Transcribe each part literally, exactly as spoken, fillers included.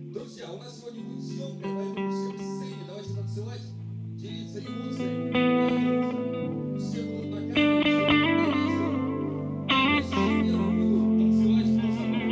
Друзья, у нас сегодня будет съемка, поэтому все к сцене. Давайте танцевать, делиться эмоциями. Все будут на камере, все будут на видео. Я сейчас первым буду танцевать, кто со мной.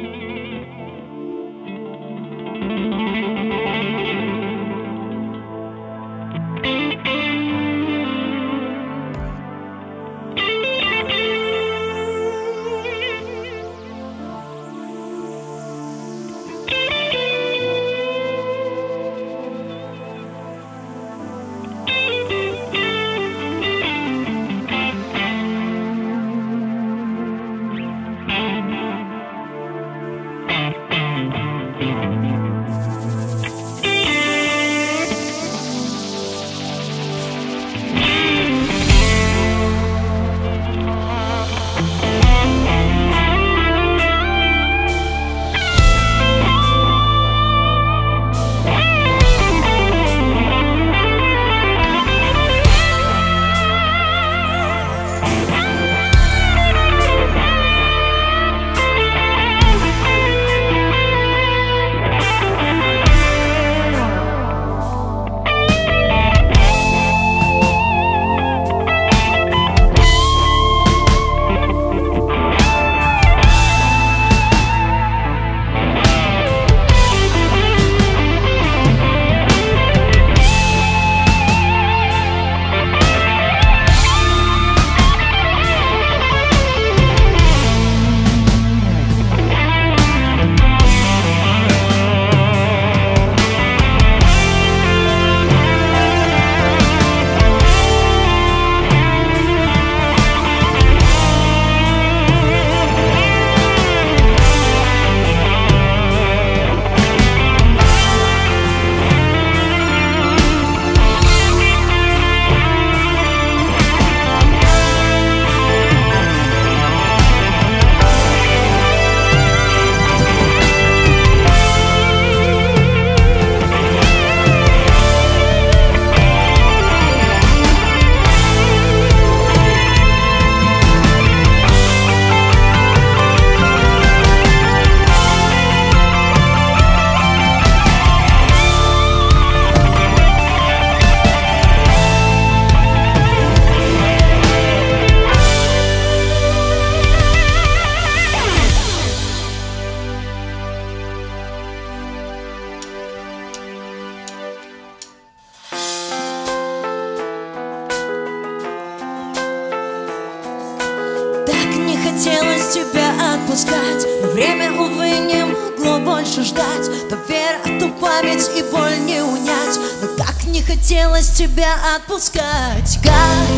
Хотелось тебя отпускать, но время, увы, не могло больше ждать. То вера, то память и боль не унять, но так не хотелось тебя отпускать. Как,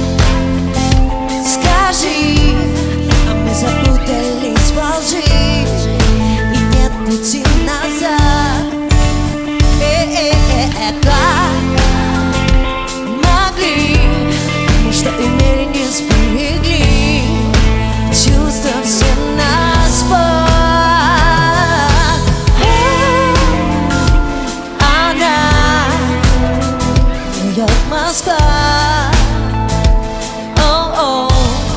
скажи, а мы запутались во лжи, и нет пути назад. Э-э-э-э, как могли, мы что имели, не сберегли чувства все нас под. Она, Нью-Йорк, Москва. О-о.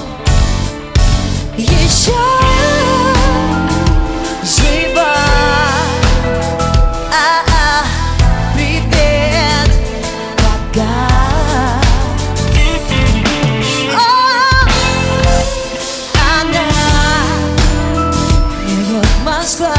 Еще жива. А-а. Привет, пока. Москва,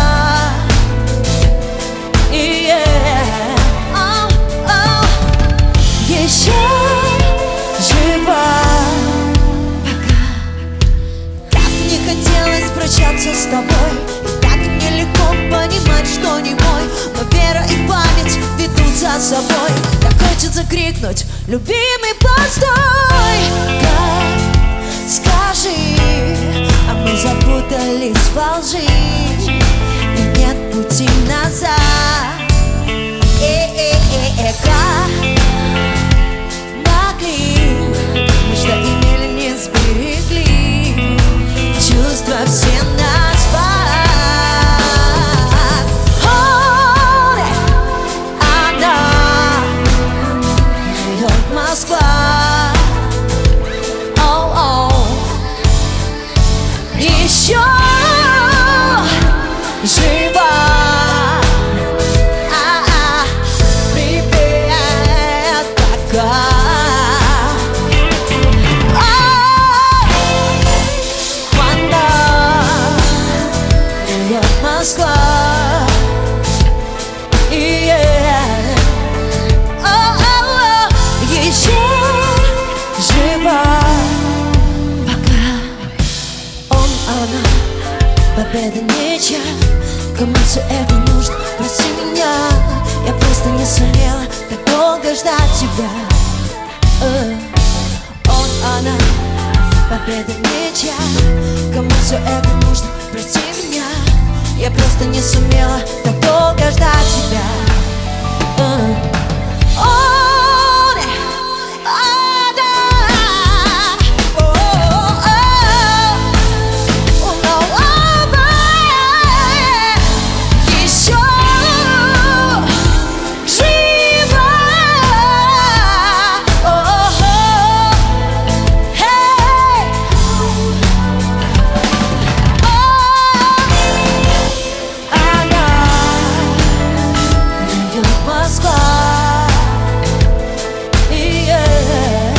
yeah. Oh, oh. Еще жива. Пока. Так не хотелось прощаться с тобой, и так нелегко понимать, что не мой, но вера и память ведут за собой. Так хочется крикнуть: любимый, постой! Как, скажи, а мы запутались во лжи, и нет пути назад. Э-э-э-э, как могли, мы что имели, не сберегли чувства все нас под. Она, Нью-Йорк, Москва. Еще жива. А Москва. Yeah. Oh, oh, oh. Еще жива, пока он, она, победа ничья. Кому все это нужно, прости меня. Я просто не сумела так долго ждать тебя. uh. Он, она, победа ничья. Кому все это нужно, прости меня. Я просто не сумела так долго ждать тебя. uh. Он, она, oh, oh, oh. Oh, no, oh, yeah. Еще жива. Oh, oh, hey. Oh, она, Нью-Йорк, Москва. Yeah.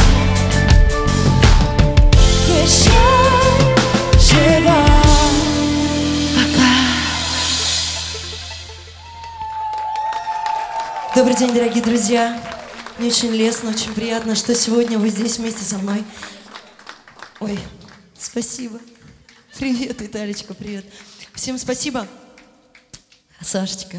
Еще жива, пока. Добрый день, дорогие друзья. Мне очень лестно, очень приятно, что сегодня вы здесь вместе со мной. Ой, спасибо. Привет, Виталичка, привет. Всем спасибо. Сашечка.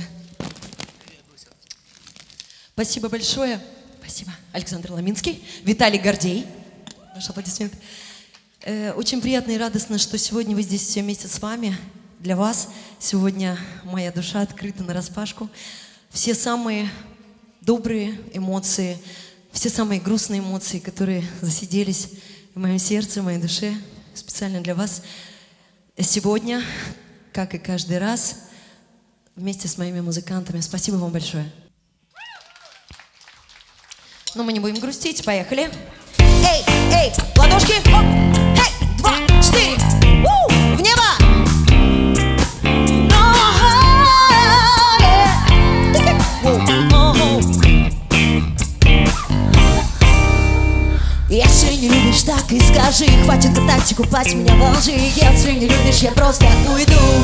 Спасибо большое. Спасибо. Александр Ломинский, Виталий Гордей. Ваши аплодисменты. Э, очень приятно и радостно, что сегодня вы здесь все вместе с вами. Для вас сегодня моя душа открыта нараспашку. Все самые добрые эмоции, все самые грустные эмоции, которые засиделись в моем сердце, в моей душе, специально для вас. Сегодня, как и каждый раз, вместе с моими музыкантами. Спасибо вам большое. Но мы не будем грустить, поехали. Эй, эй, ладошки, оп, эй, два, четыре, у, в небо. Если не любишь, так и скажи. Хватит пытать и купать меня во лжи. Если не любишь, я просто уйду.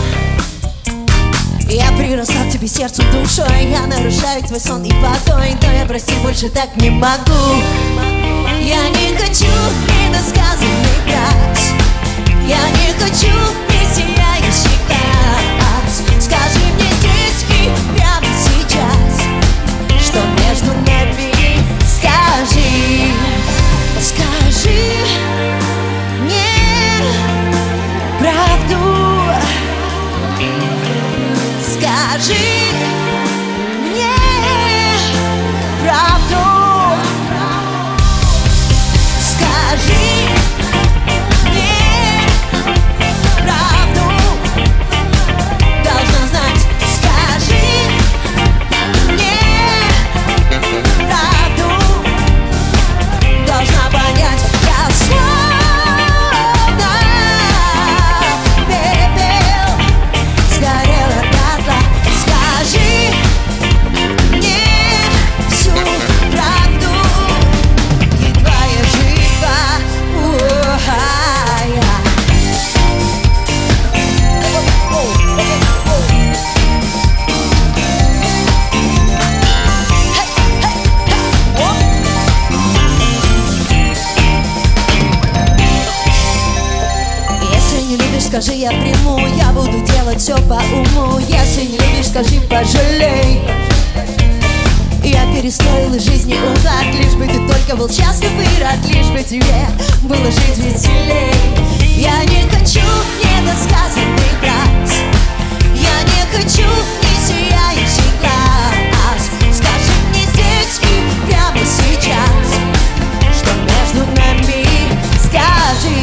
Я приросла к тебе сердцем, душой. Я нарушаю твой сон и покой. Но я, прости, больше так не могу. Я не хочу недосказанный брать. Я не хочу несияющий глаз. Скажи мне здесь и прямо сейчас, что между нами. Скажи, скажи мне правду. Скажи мне правду. Скажи мне правду. Должна знать. Скажи мне правду. Должна понять. Я словно пепел, сгорела дотла. Скажи мне всю правду. Едва я жива. У-ха-я. Если не любишь, скажи, я приму. Я буду делать все по уму. Если не любишь, скажи, пожалей. Я перестроила жизни уклад, лишь бы ты только был счастлив и рад, лишь бы тебе было жить веселей. Я не хочу недосказанный брать. Я не хочу несияющий глаз. Скажи мне здесь и прямо сейчас, что между нами. Скажи,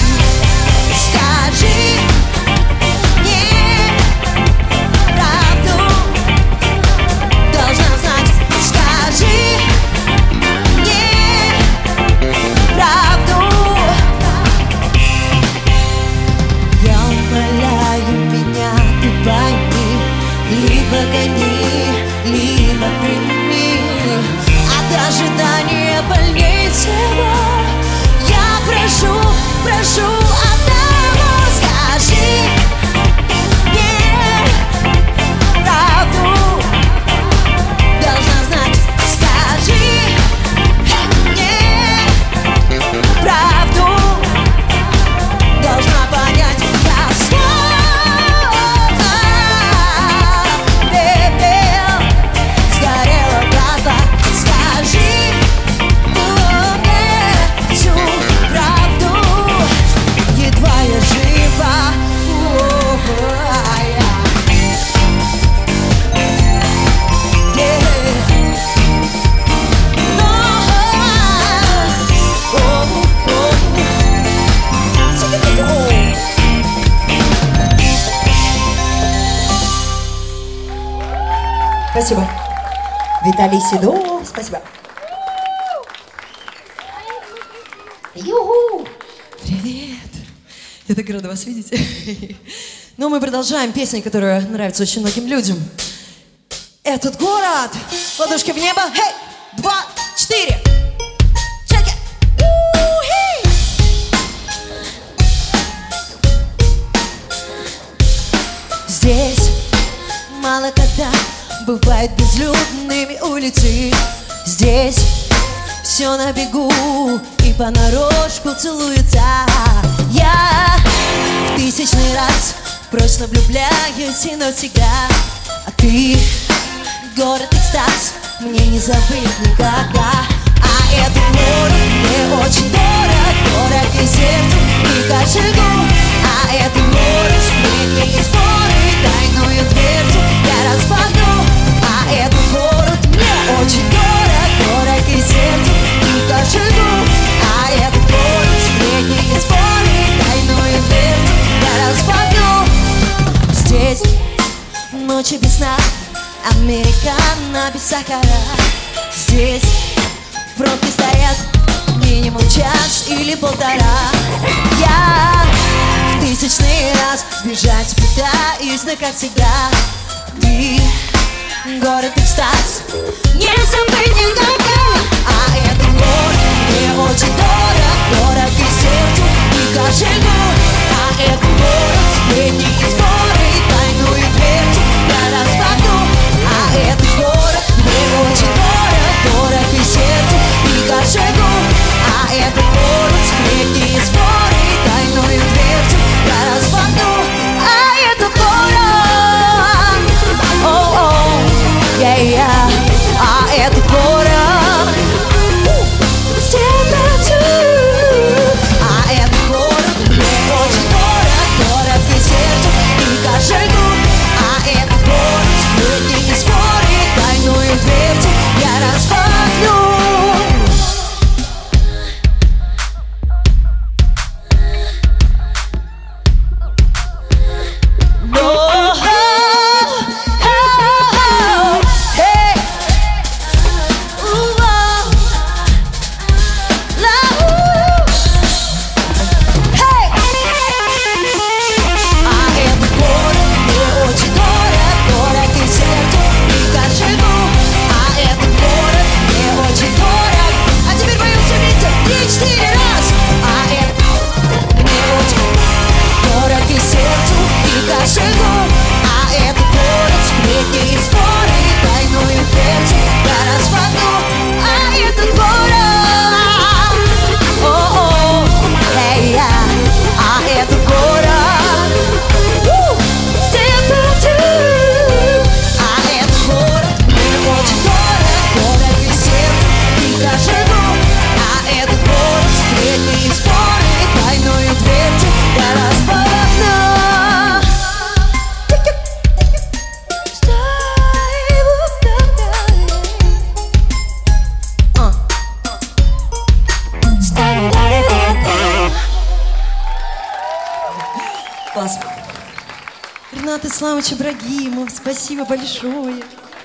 скажи мне правду. Должна знать. Скажи мне правду. Я умоляю меня, ты пойми. Либо гони, либо прими. От ожидания больнее всего. Я прошу, прошу одного. Скажи мне Спасибо. Виталий Седов, спасибо. Юху! Привет! Я так рада вас видеть. Ну, мы продолжаем песню, которая нравится очень многим людям. Этот город! Ладошки в небо! Хей! Два, четыре! Check it! У-хи! Здесь мало когда бывают безлюдными улицы. Здесь все на бегу и понарошку целуется. Я в тысячный раз просто влюбляюсь и навсегда. А ты, город экстаз, мне не забыть никогда. А этот город мне очень дорог, дорог и сердцу, и кошельку. А этот город сплетни и споры, тайную дверцу я распахну. А этот город мне очень дорог, дорог и сердцу, и кошельку. А этот город сплетни и споры, тайную дверцу я распахну. Здесь ночи без сна, американо без сахара. Здесь пробки стоят минимум час или полтора. Я в тысячный раз сбежать пытаюсь, но как всегда ты, город экстаз, не забыть никогда. А этот город мне очень дорог, дорог и сердцу, и кошельку. А этот город сплетни и споры, тайную дверцу я распахну. А этот город мне очень дорог, дорог и сердцу, и кошельку. А этот город сплетни и споры, тайную дверцу я распахну. А этот город, о-о, yeah-yeah. А этот город с температурой. А этот город мне очень дорог, дорог и сердцу, и кошельку. А этот город сплетни и споры, тайную дверцу я распахну. Ренат Исламович Ибрагимов, спасибо большое.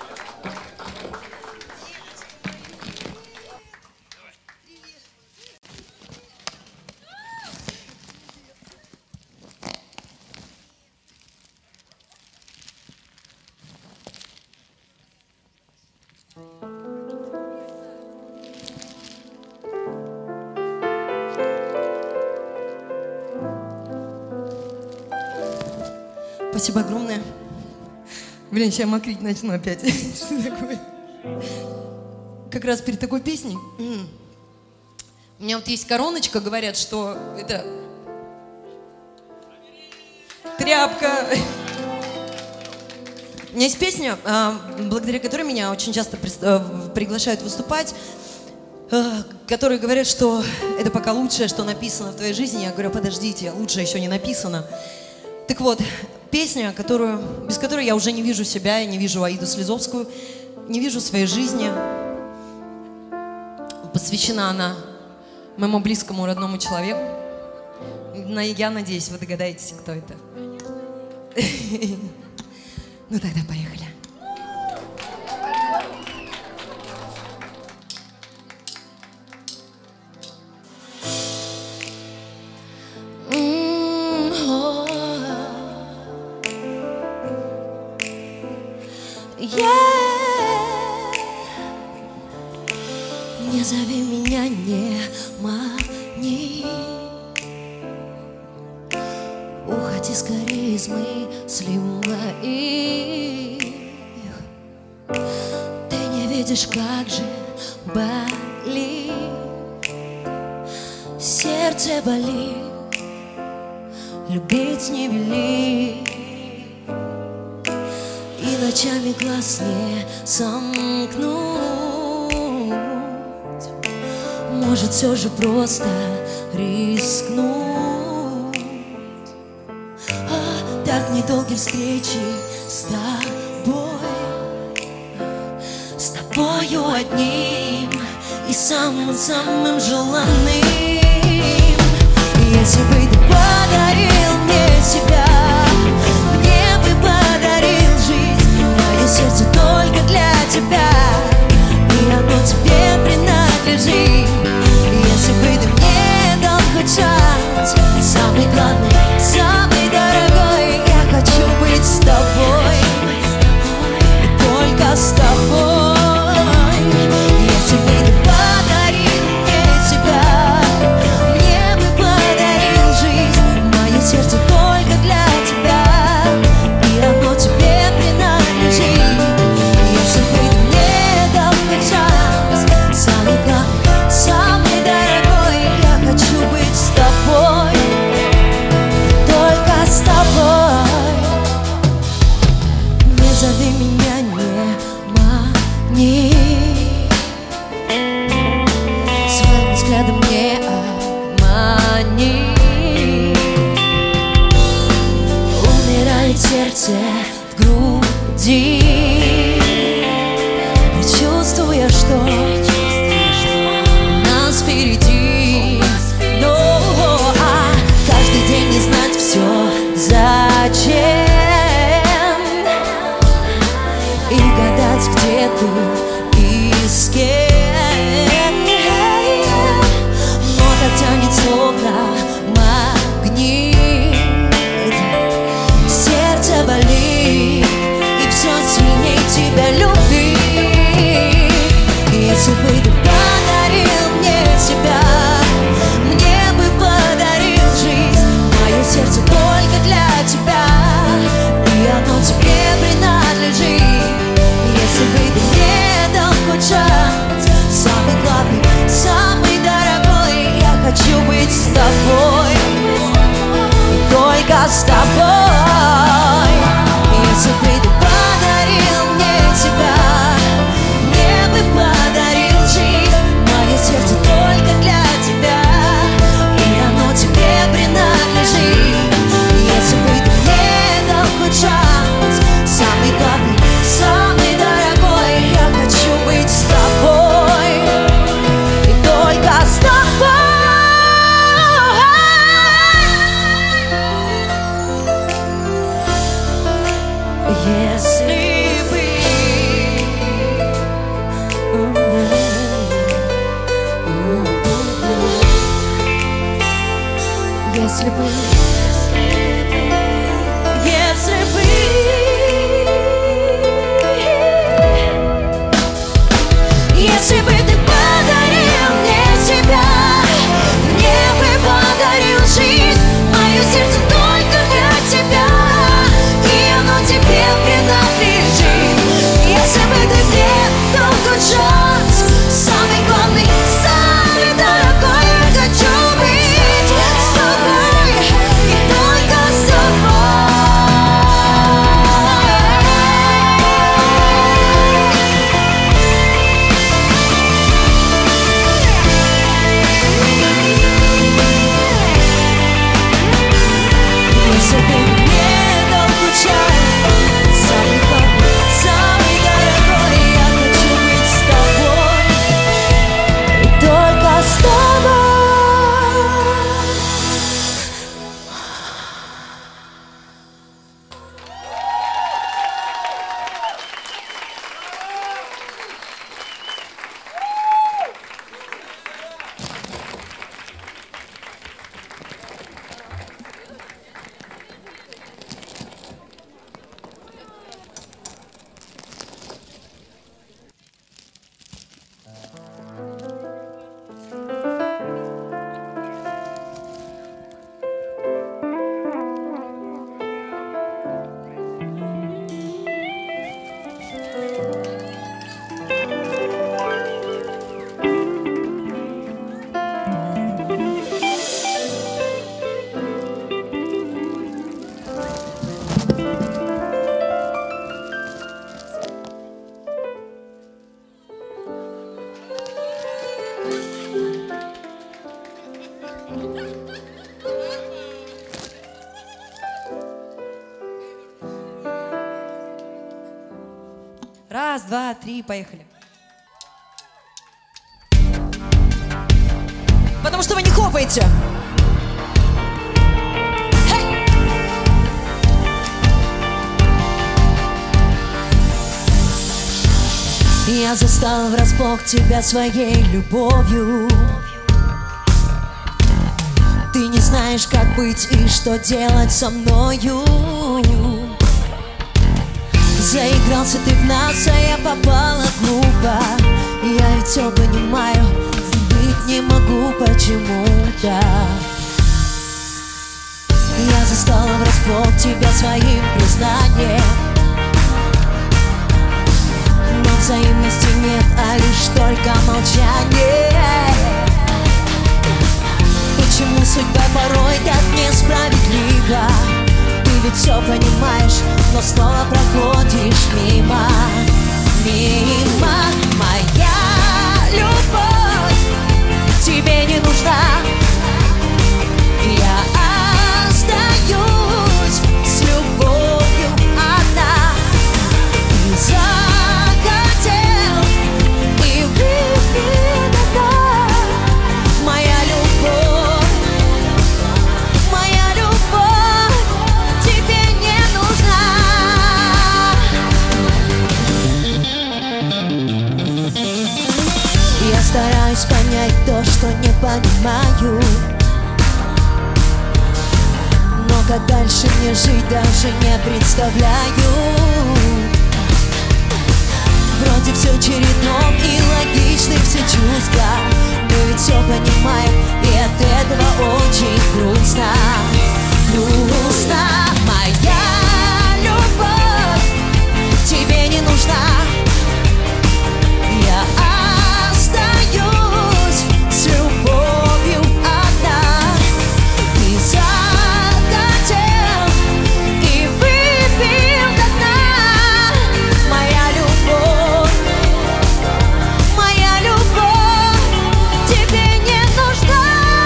Спасибо огромное. Блин, сейчас мокрить начну опять. Что такое? Как раз перед такой песней. У меня вот есть короночка, говорят, что это тряпка. У меня есть песня, благодаря которой меня очень часто приглашают выступать, которые говорят, что это пока лучшее, что написано в твоей жизни. Я говорю, подождите, лучшее еще не написано. Так вот, песня, которую, без которой я уже не вижу себя, я не вижу Аиду Слезовскую, не вижу своей жизни. Посвящена она моему близкому родному человеку. Я надеюсь, вы догадаетесь, кто это. Ну тогда поехали. Yeah. Не зови меня, не мани. Уходи скорее из мыслей моих. Ты не видишь, как же болит, сердце болит, любить не вели. И ночами глаз не сомкнуть. Может, все же просто рискнуть. А так недолгие встречи с тобой, с тобою одним и самым-самым желанным. Если бы ты подарил мне себя, мне бы подарил жизнь. Мое сердце только для тебя, и оно тебе принадлежит. Если бы ты мне дал хоть шанс, самый главный, самый дорогой, я хочу быть с тобой, и только с тобой. Если бы ты подарил мне себя, мне бы подарил жизнь. Мое сердце только для тебя, и оно тебе принадлежит. Если бы ты мне дал хоть шанс, самый главный, самый дорогой, я хочу быть с тобой, только с тобой. Не зови меня, не мани, своим взглядом не обмани. Умирает сердце в груди, чувствуя, что нас впереди. Но а каждый день не знать все зачем, и гадать, где ты и с кем. Но так тянет словно магнит, сердце болит, и все сильнее. Раз, два, три, поехали. Потому что вы не хлопаете. Hey! Я застала врасплох тебя своей любовью. Ты не знаешь, как быть и что делать со мною. Заигрался ты в нас, а я попала глупо. Я ведь все понимаю, быть не могу почему-то. Я застала врасплох тебя своим признанием. Но взаимности нет, а лишь только молчание. Почему судьба порой так несправедлива? Ты ведь все понимаешь, но снова проходишь мимо. Мимо. Моя любовь тебе не нужна. Я остаюсь с любовью одна. Ты захотел и выпил до дна. Моя любовь, моя любовь тебе не нужна. Я стараюсь понять то, что не понимаю. Но как дальше мне жить, даже не представляю. Вроде все чередом и логичны все чувства. Мы ведь все понимаем, и от этого очень грустно. Грустно. Моя любовь тебе не нужна. Я остаюсь с любовью одна. Ты захотел и выпил до дна. Моя любовь, моя любовь тебе не нужна.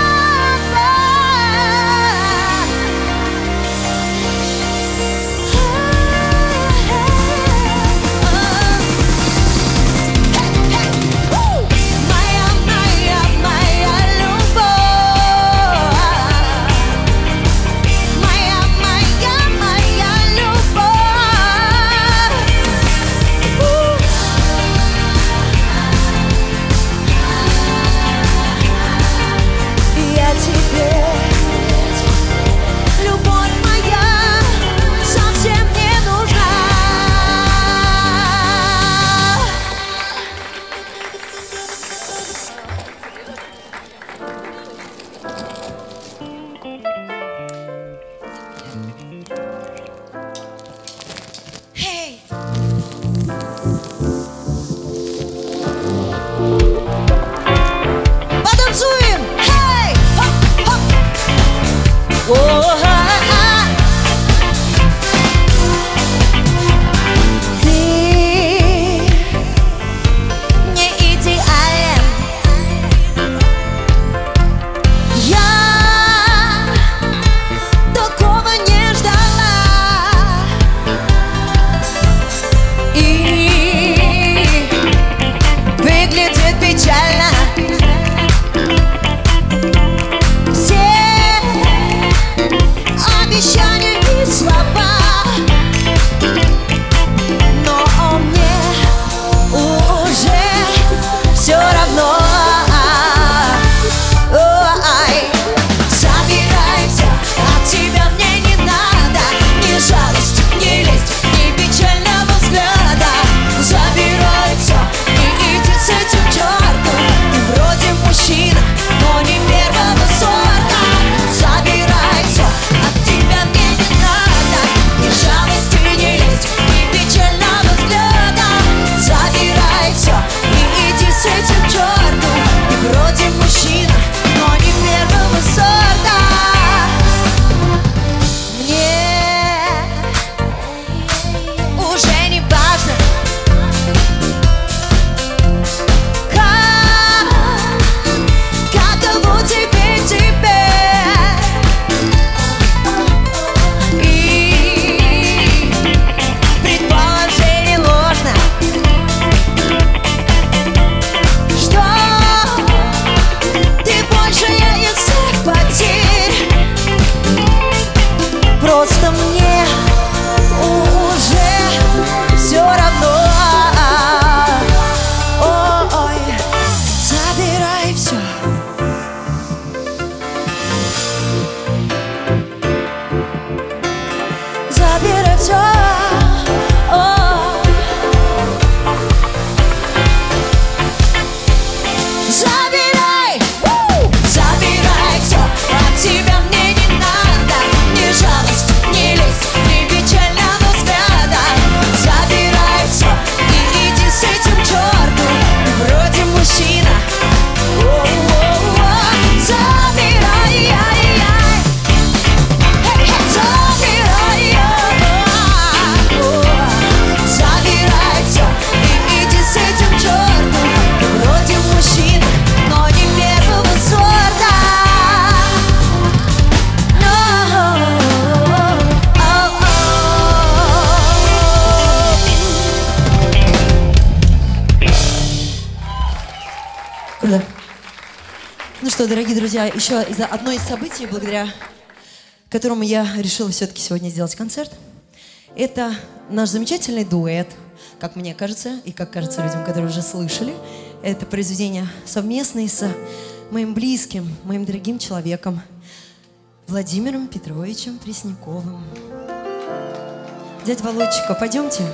Моя, моя, моя любовь. Моя, моя, моя любовь. Я тебе, любовь моя, совсем не нужна. Hey! Потанцуем! Hey! Хоп, хоп! О-ха-ха! Ты не идеален. Я такого не ждала. И выглядит печально. Все обещания и слова, но мне уже все равно. Ой, собирайся, от тебя мне не надо ни жалости, ни лесть, ни печального взгляда. Забирай все и иди с этим чертом. Ну что, дорогие друзья, еще одно из событий, благодаря которому я решила все-таки сегодня сделать концерт, это наш замечательный дуэт, как мне кажется, и как кажется людям, которые уже слышали. Это произведение совместное с моим близким, моим дорогим человеком Владимиром Петровичем Пресняковым. Дядя Володечка, пойдемте.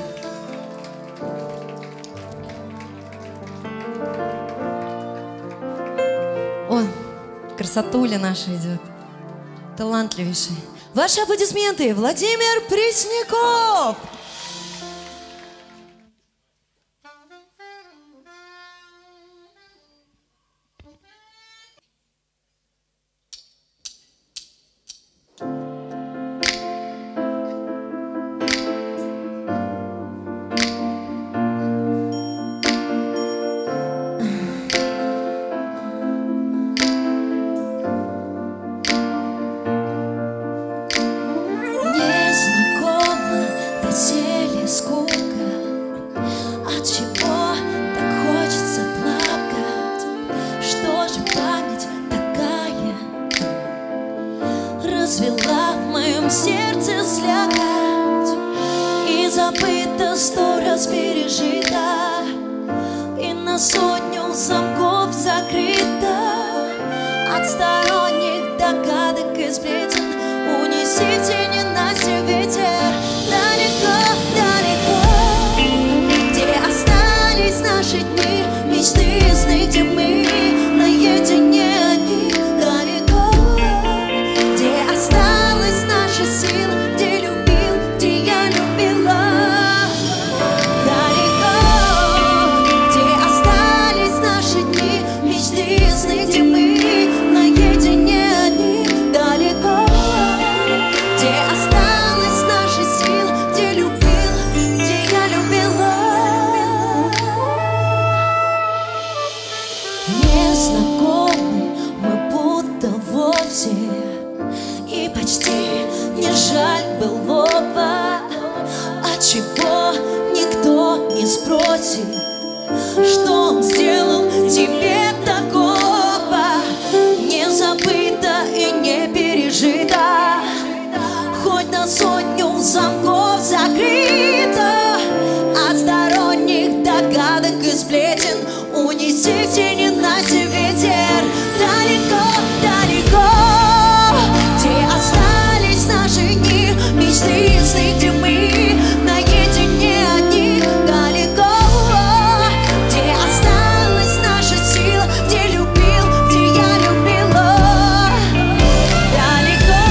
Он, красотуля наша идет, талантливейший. Ваши аплодисменты, Владимир Пресняков! Доселе скука, отчего так хочется плакать? Что же память такая развела в моем сердце слякоть? И забыто сто раз пережито, и на сотню замков закрыто. От сторонних догадок и сплетен унесите ненастье ветер. Далеко, далеко, где остались наши дни, мечты и сны, где мы наедине одни. Далеко, где осталась наша сила, где любил, где я любила. Далеко, где остались наши дни, мечты и сны, где мы наедине одни. Далеко, где осталась наша сила, где любил, где я любила. Незнакомы мы будто вовсе, и почти не жаль былого. Отчего никто не спросит, что он сделал тебе такого? Не забыто и не пережито, хоть на сотню замков закрыто. От сторонних догадок и сплетен унесите ненастье ветер. Далеко, далеко, где остались наши дни, мечты и сны, где мы наедине одни. Далеко, где осталась наша сила, где любил, где я любила. Далеко,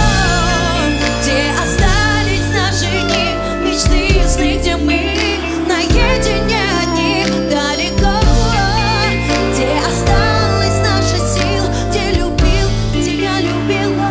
где остались наши дни, мечты и сны, где мы наедине одни. Далеко, где осталась наша сила, где любил, где я любила.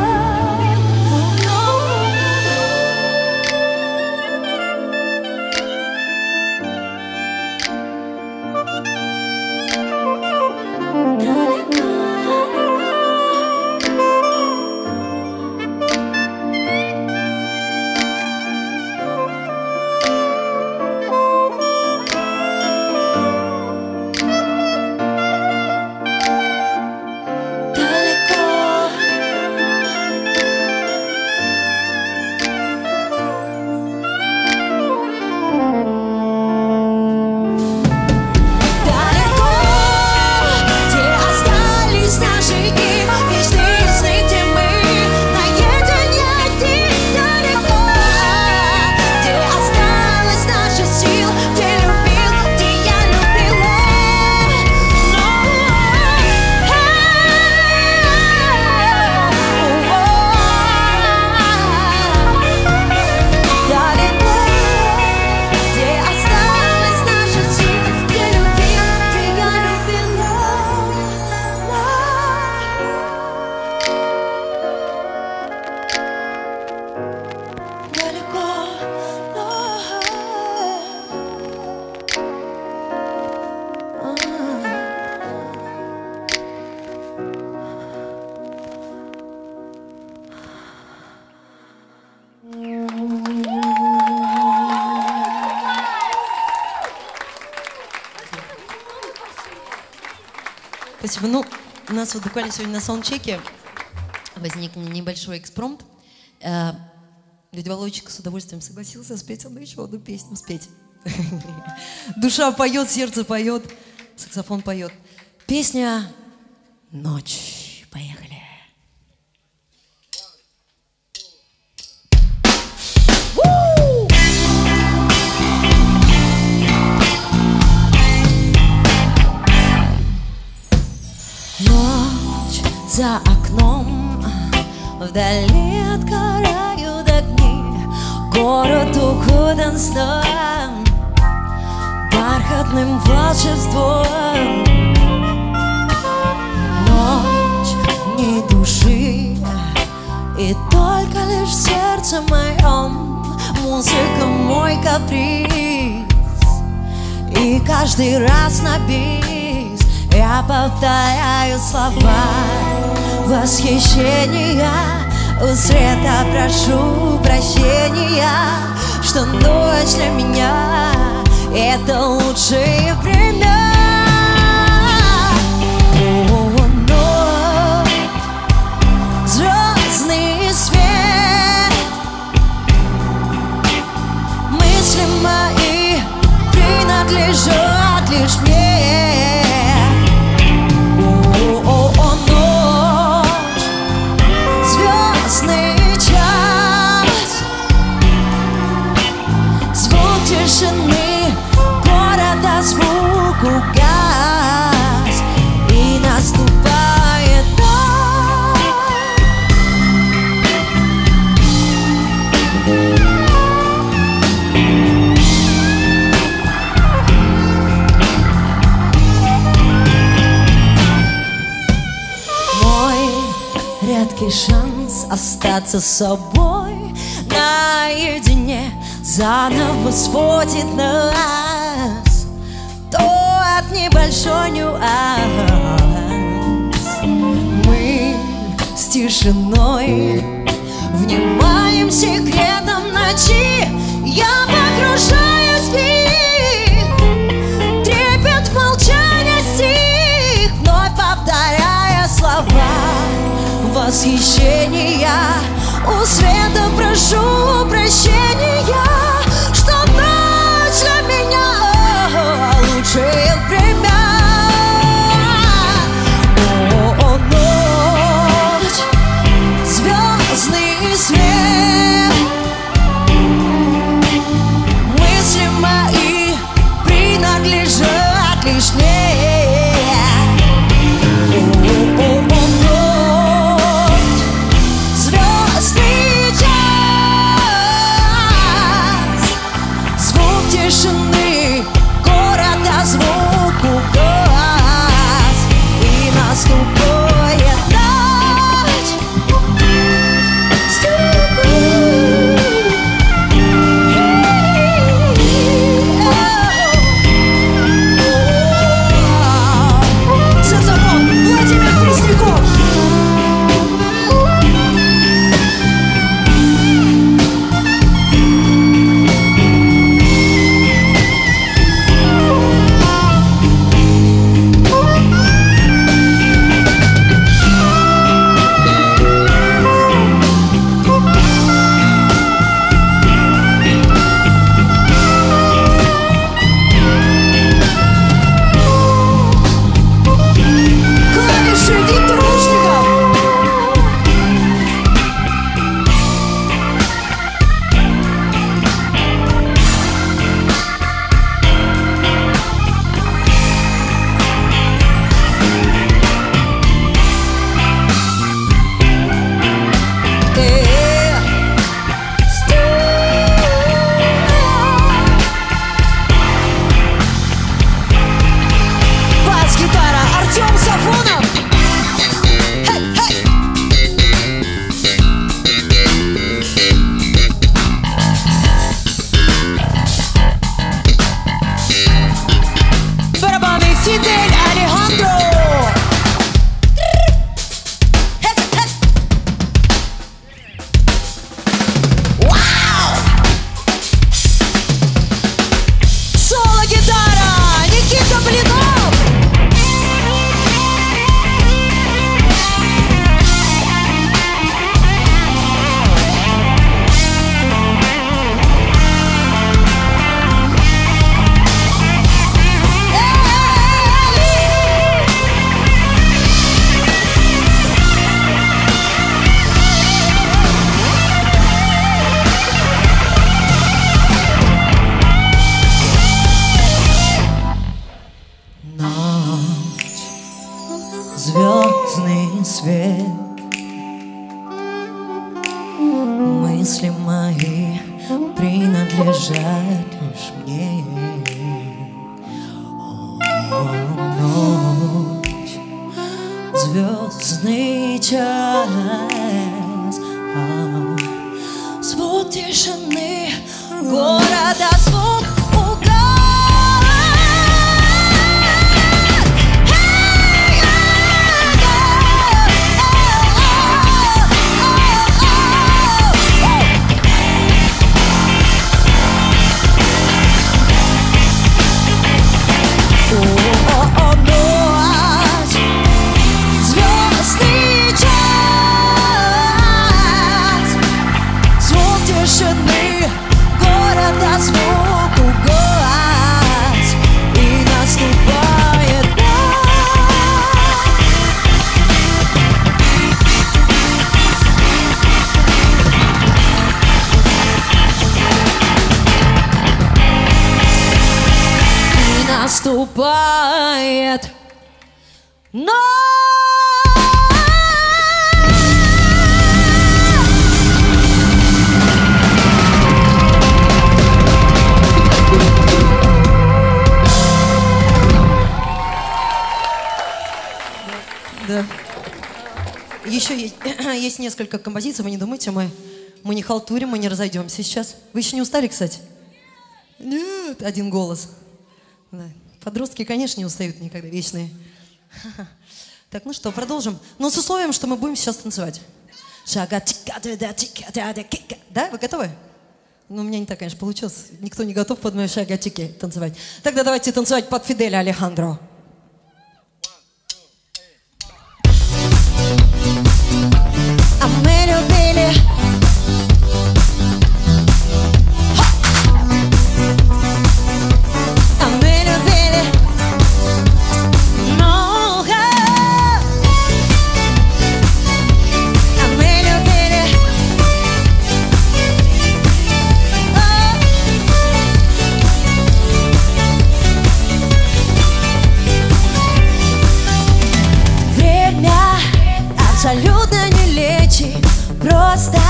Спасибо. Ну, У нас вот буквально сегодня на саундчеке возник небольшой экспромт. Дядя Володечка с удовольствием согласился спеть со мной еще одну песню спеть. Душа поет, сердце поет, саксофон поет. Песня «Ночь». Поехали. Ночь за окном, вдали отгорают огни, город укутан сном, бархатным волшебством. Ночь ни души, и только лишь в сердце моем музыка мой каприз, и каждый раз на бис я повторяю слова восхищения. У света прошу прощения, что ночь для меня — это лучшие времена. О, ночь, звездный свет, мысли мои принадлежат лишь мне. Тишины города звук угас, и наступает ночь. Мой редкий шанс остаться с собой наедине заново сводит нас тот небольшой нюанс. Мы с тишиной внимаем секретом ночи. Я погружаюсь в них, трепет молчания стих, вновь повторяя слова восхищения. У света прошу прощения, что ночь для меня лучшее время. О, ночь, звездный свет, мысли мои принадлежат лишь мне. Тишины города звук угас, и наступает ночь. Саксофон Владимир Пресняков. свет. Мысли мои принадлежат лишь мне. О, ночь, звездный час, а, звук тишины города, звук угар. Наступает ночь. Да. Еще есть, есть несколько композиций. Вы не думайте, мы, мы не халтурим, мы не разойдемся сейчас. Вы еще не устали, кстати? Нет, один голос. Да. Подростки, конечно, не устают никогда, вечные. Так, ну что, продолжим. Но с условием, что мы будем сейчас танцевать. Да, вы готовы? Ну, у меня не так, конечно, получилось. Никто не готов под мои шагатики танцевать. Тогда давайте танцевать под Фиделя Алехандро. А мы любили. Абсолютно не лечи, просто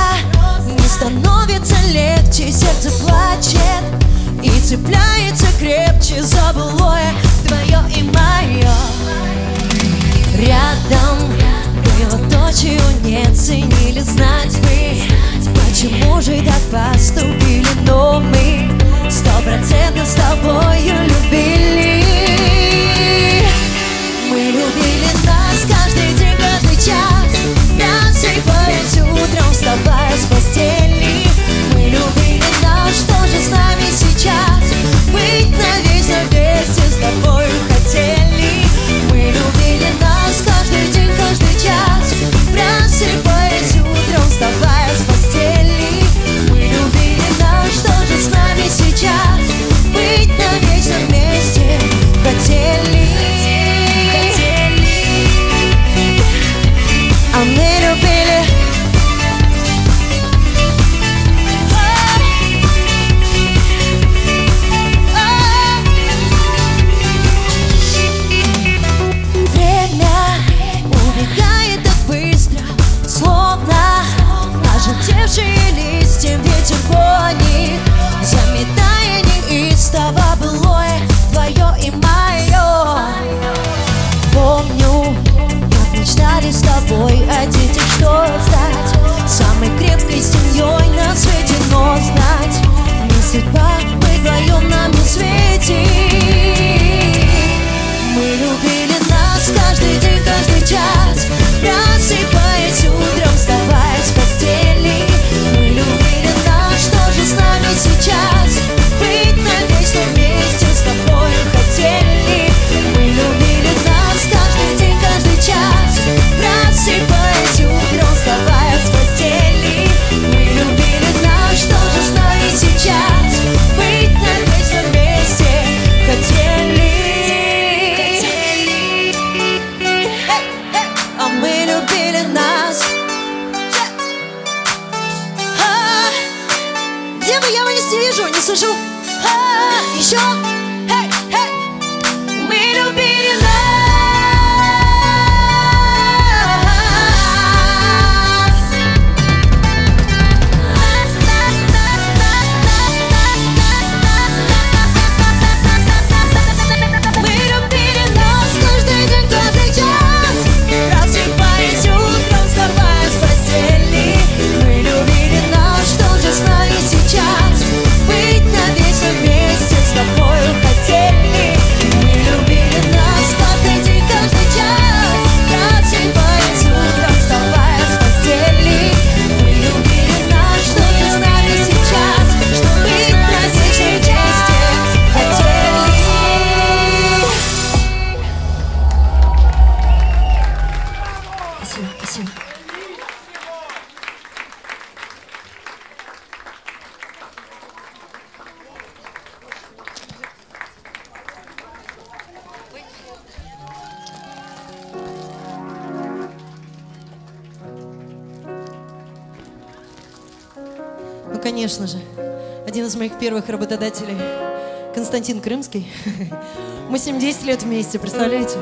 конечно же, один из моих первых работодателей, Константин Крымский. Мы с ним десять лет вместе, представляете?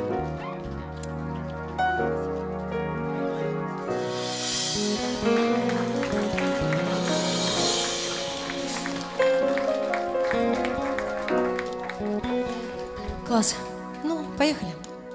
Класс. Ну, поехали.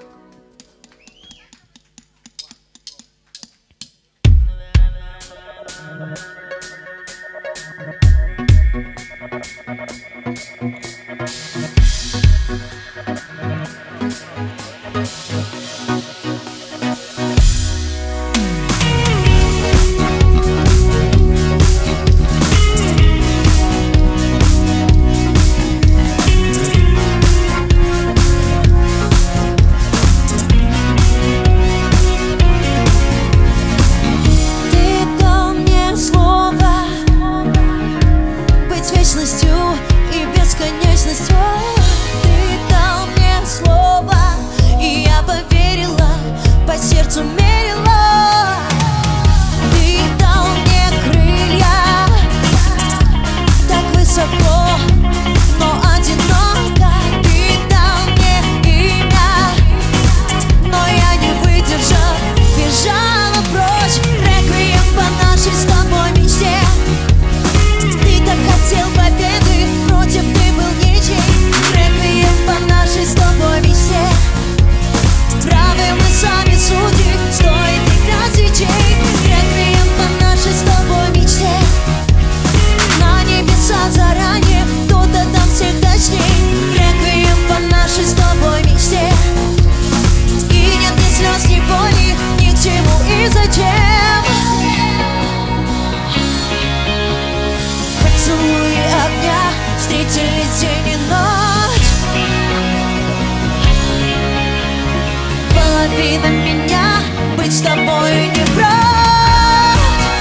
И бесконечностью ты дал мне слово, и я поверила, по сердцу мерила. Ты дал мне крылья, так высоко, но одиноко. Ты дал мне имя, но я не выдержала, бежала прочь. Реквием по нашей с тобой мечте. Ты так хотел победы, против ты был ничей. Реквием по нашей с тобой мечте. Правы мы сами судьи, стоит играть свечей. Реквием по нашей с тобой мечте. На небеса заранее, кто-то там всех точней. Реквием по нашей с тобой мечте. И нет ни слез, ни боли, ни к чему и зачем. Поцелуи огня встретили день и ночь. Половина меня быть с тобой не прочь.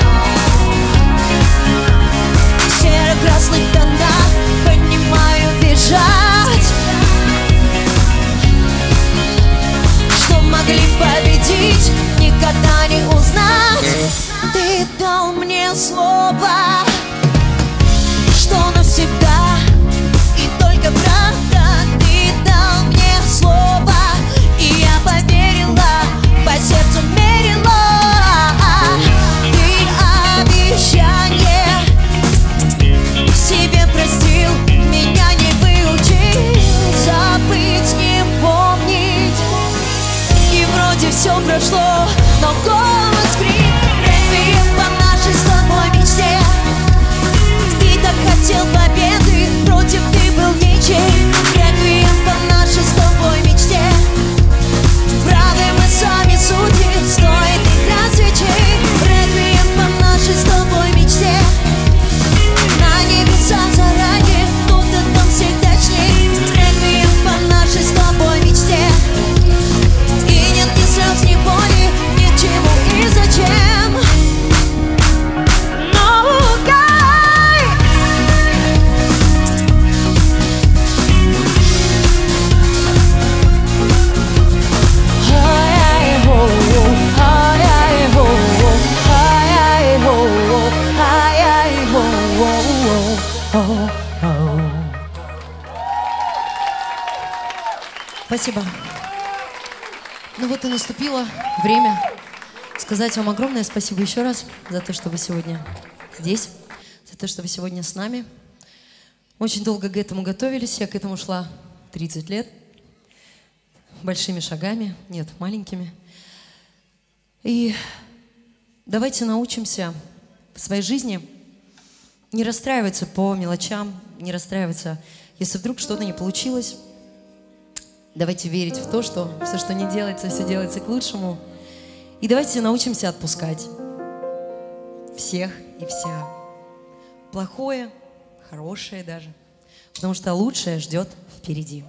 В серо-красных тонах понимаю бежать. Что могли победить, никогда не узнать. Ты дал мне слово, что навсегда и только правда. Ты дал мне слово, и я поверила, по сердцу мерила. Ты обещание себе простил, меня не выучил забыть, не помнить. И вроде все прошло, но голос крик. Реквием по нашей с тобой мечте. Ты так хотел победы, против ты был ничей. Реквием по нашей с тобой мечте. Правы мы сами судьи, стоит играть свечей. Реквием по нашей с тобой мечте. На небеса заранее, кто-то там всех точней. Реквием по нашей с тобой мечте. И нет ни слез, ни боли, ни к чему и зачем. Спасибо. Ну вот и наступило время сказать вам огромное спасибо еще раз за то, что вы сегодня здесь, за то, что вы сегодня с нами. Очень долго к этому готовились, я к этому шла тридцать лет, большими шагами, нет, маленькими. И давайте научимся в своей жизни не расстраиваться по мелочам, не расстраиваться, если вдруг что-то не получилось. Давайте верить в то, что все, что не делается, все делается к лучшему. И давайте научимся отпускать всех и вся. Плохое, хорошее даже. Потому что лучшее ждет впереди.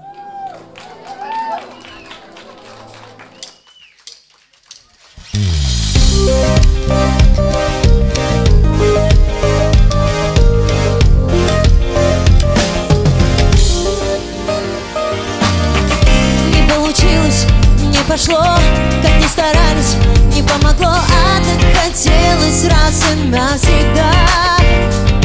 Пошло, как ни старались, не помогло, а так хотелось раз и навсегда.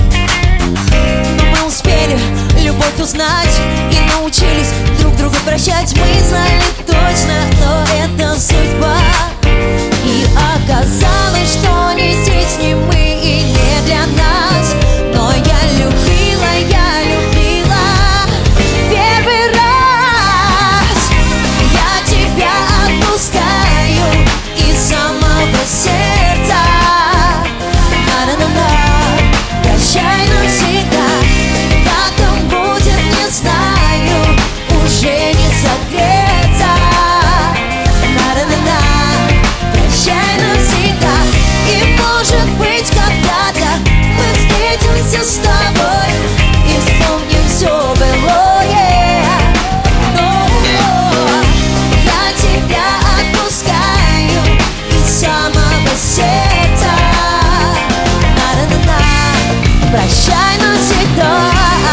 сумели любовь узнать и научились друг друга прощать. Мы знали точно, что это судьба. И оказалось, что не здесь, не мы и не для нас. Но я любила, я любила первый раз. Я тебя отпускаю из самого сердца. На-на-на-на, прощай навсегда. Как там будет, не знаю, уже не согреться. На-на-на-на, прощай навсегда. И может быть когда-то мы встретимся с тобой и вспомним все былое. Но я тебя отпускаю из самого сердца. На-на-на-на, прощай навсегда.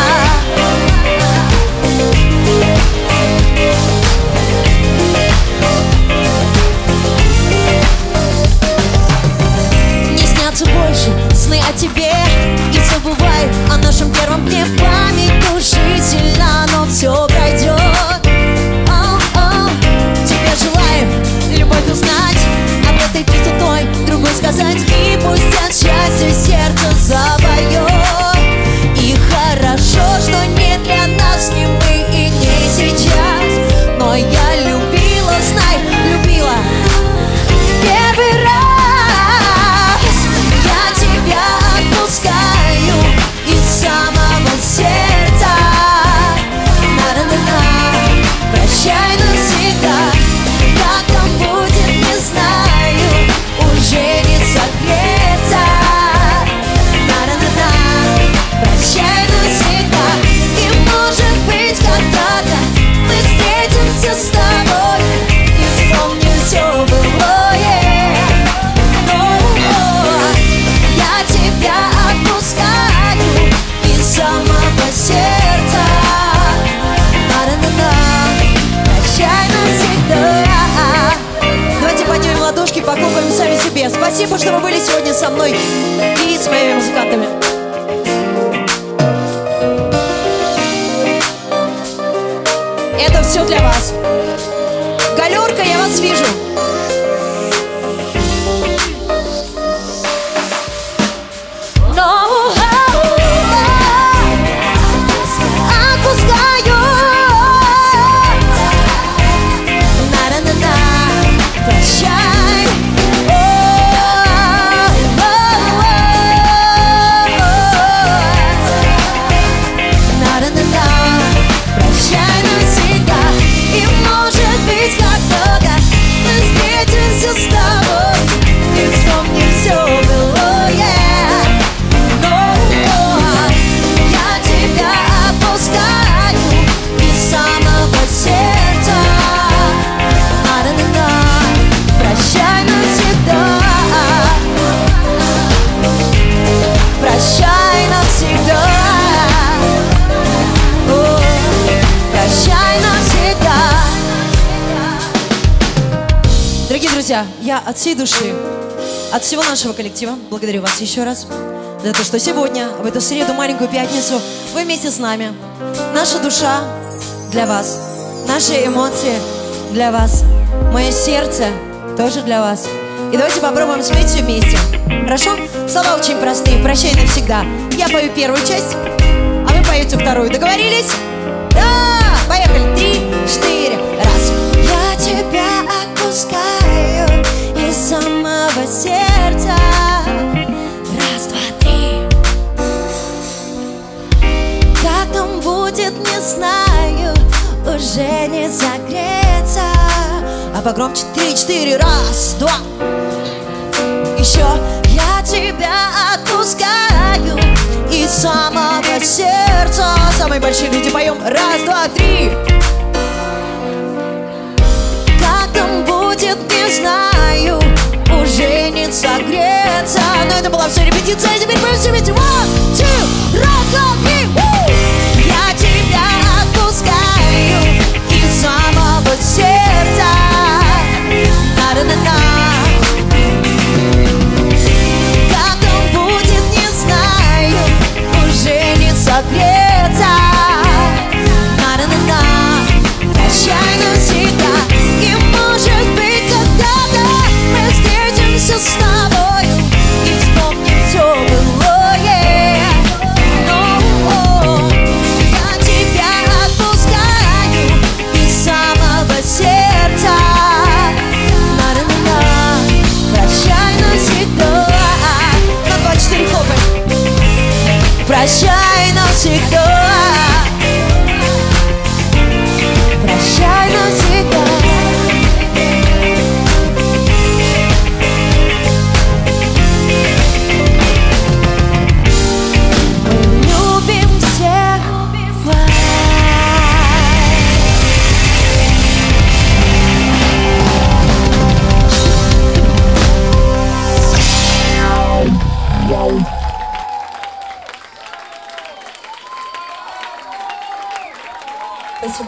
Не снятся больше сны о тебе, и забывай о нашем первом дне. Память души сильна, но все пройдет. О-о, тебе желаю любовь узнать, об этой песне той другой сказать. И пусть от счастья сердце запоет. И хорошо, что не для нас, не мы и не сейчас. Но я любила, знай, любила первый раз. Я тебя отпускаю из самого сердца. На-на-на-на, прощай навсегда. Как там будет, не знаю, уже не согреться. На-на-на-на, прощай навсегда. И может быть когда-то мы встретимся с тобой и вспомним все былое. Но я тебя отпускаю из самого сердца. На-на-на-на, прощай навсегда. Давайте поднимем ладошки, похлопаем сами себе. Спасибо, что вы были сегодня со мной и с моими музыкантами. Это все для вас. Галерка, я вас вижу. Но отпускаю. На-на-на-на, прощай. На-на-на-на, прощай навсегда. И может быть когда-то мы встретимся с тобой и вспомним все былое. Но я тебя отпускаю из самого сердца. На-на-на-на, прощай навсегда. Прощай навсегда. О, прощай навсегда. Дорогие друзья, я от всей души, от всего нашего коллектива благодарю вас еще раз за то, что сегодня, в эту среду, маленькую пятницу, вы вместе с нами. Наша душа для вас, наши эмоции для вас, мое сердце тоже для вас. И давайте попробуем спеть все вместе. Хорошо? Слова очень простые. Прощай навсегда. Я пою первую часть, а вы поете вторую. Договорились? Да! Поехали. Три, четыре. Раз. Я тебя отпускаю из самого сердца. Раз, два, три. Как там будет, не знаю, уже не согреться. А погромче. Три, четыре. Раз, два. Еще. Я тебя отпускаю из самого сердца. Самые большие люди поем. Раз, два, три. Как там будет, не знаю, уже не согреться. Но это была все репетиция, а теперь мы все вместе. One, two, раз, два, три. Я тебя отпускаю из самого сердца. На-на-на-на. Как там будет, не знаю, уже не согреться.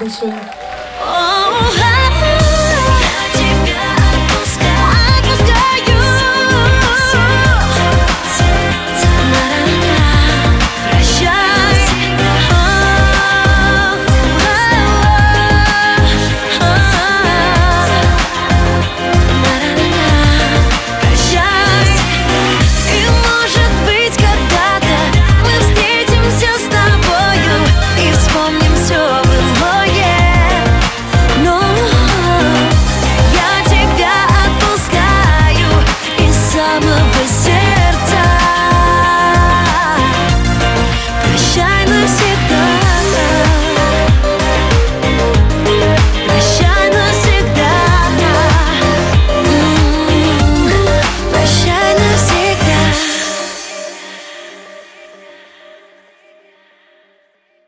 большое. Oh,